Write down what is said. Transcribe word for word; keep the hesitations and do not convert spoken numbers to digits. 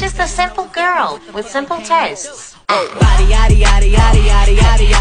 just a simple girl with simple tastes. Body, yaddy, yaddy, yaddy, yaddy, yaddy,